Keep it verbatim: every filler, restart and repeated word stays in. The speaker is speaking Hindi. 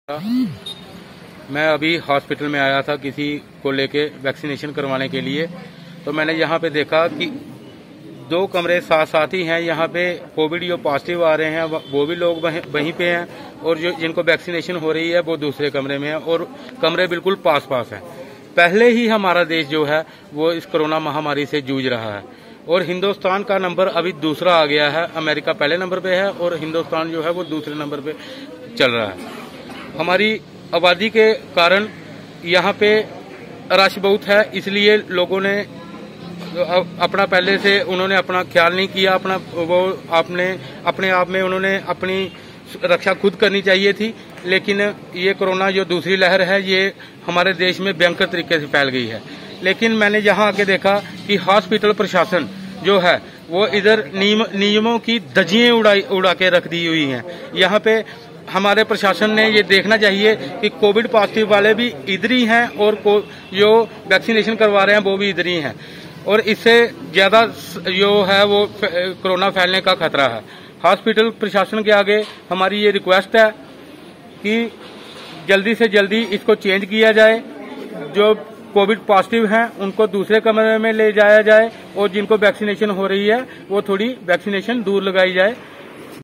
मैं अभी हॉस्पिटल में आया था किसी को लेके वैक्सीनेशन करवाने के लिए। तो मैंने यहाँ पे देखा कि दो कमरे साथ साथ ही हैं। यहाँ पे कोविड जो पॉजिटिव आ रहे हैं वो भी लोग वहीं पे हैं और जो जिनको वैक्सीनेशन हो रही है वो दूसरे कमरे में है और कमरे बिल्कुल पास पास हैं। पहले ही हमारा देश जो है वो इस कोरोना महामारी से जूझ रहा है और हिंदुस्तान का नंबर अभी दूसरा आ गया है। अमेरिका पहले नंबर पे है और हिंदुस्तान जो है वो दूसरे नंबर पे चल रहा है। हमारी आबादी के कारण यहाँ पे रश बहुत है, इसलिए लोगों ने अपना पहले से उन्होंने अपना ख्याल नहीं किया। अपना वो आपने अपने आप में उन्होंने अपनी रक्षा खुद करनी चाहिए थी। लेकिन ये कोरोना जो दूसरी लहर है ये हमारे देश में भयंकर तरीके से फैल गई है। लेकिन मैंने यहाँ आके देखा कि हॉस्पिटल प्रशासन जो है वो इधर नियम, नियमों की धज्जियां उड़ा उड़ा के रख दी हुई हैं। यहाँ पे हमारे प्रशासन ने ये देखना चाहिए कि कोविड पॉजिटिव वाले भी इधर ही हैं और जो वैक्सीनेशन करवा रहे हैं वो भी इधर ही हैं और इससे ज्यादा जो है वो कोरोना फैलने का खतरा है। हॉस्पिटल प्रशासन के आगे हमारी ये रिक्वेस्ट है कि जल्दी से जल्दी इसको चेंज किया जाए। जो कोविड पॉजिटिव हैं उनको दूसरे कमरे में ले जाया जाए और जिनको वैक्सीनेशन हो रही है वो थोड़ी वैक्सीनेशन दूर लगाई जाए।